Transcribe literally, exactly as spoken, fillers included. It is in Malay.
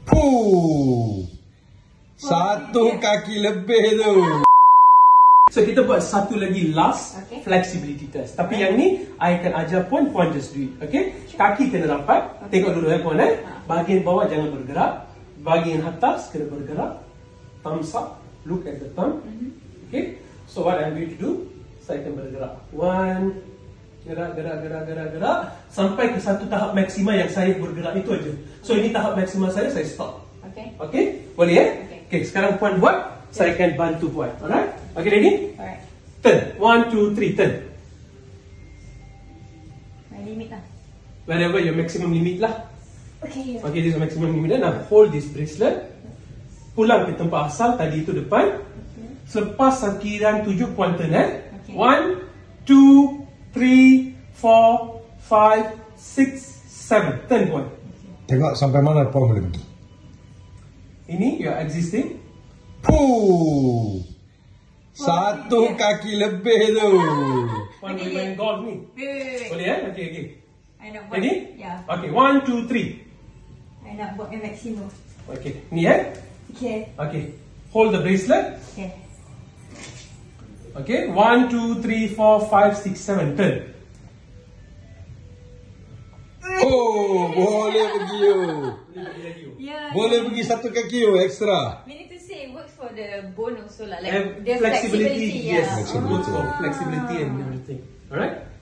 Puh. Satu kaki lebih tu. So kita buat satu lagi last Okay. flexibility test. Tapi yang ni I akan ajar puan, puan just do it. Okay? Kaki kena rapat. Tengok dulu eh puan eh. Bahagian bawah jangan bergerak. Bahagian atas kena bergerak. Thumbs up. Look at the thumb. Okay? So what I'm going to do, saya akan bergerak. One, gerak, gerak, gerak, gerak, gerak. Sampai ke satu tahap maksima yang saya bergerak itu aja. So ini tahap maksima saya, saya stop. Okay. Okay? Boleh eh? Okay. Okay, sekarang puan buat. Saya akan bantu puan. Alright? Okay, ready? Alright. Turn. One, two, three, turn. My limit lah. Wherever your maximum limit lah. Okay. Okay, this is maximum limit. Now, hold this bracelet. Pulang ke tempat asal, tadi itu depan. Selepas sakiran tujuh, puan turn eh. Okay. One, two, three, four, five, six, seven. Turn puan. Tengok sampai mana puan boleh pergi. Ini your existing. Puh. Satu kaki lebih tu. Puan Okay, boleh main okay. golf ni. Wait, wait, wait, wait. Boleh eh? Okay, okay. I nak buat. Ready? Ya. Okay, one, two, three. I nak buat yang maksimum. Okay, ni eh. Okay. Okay, hold the bracelet. Okay. Okay, one, two, three, four, five, six, seven. Turn. Oh, boleh pergi tu. Yeah. Boleh pergi satu kaki tu extra. Meaning to say it works for the bone also lah. Like And the flexibility, flexibility. yes, yeah. it works for flexibility and everything. Alright?